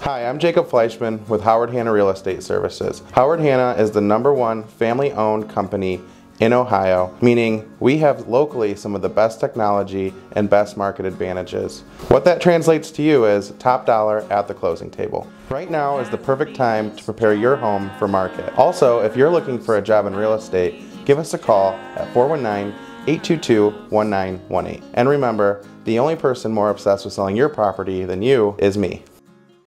Hi, I'm Jacob Fleischman with Howard Hanna Real Estate Services. Howard Hanna is the #1 family-owned company in Ohio, meaning we have locally some of the best technology and best market advantages. What that translates to you is top dollar at the closing table. Right now is the perfect time to prepare your home for market. Also, if you're looking for a job in real estate, give us a call at 419-822-1918. And remember, the only person more obsessed with selling your property than you is me.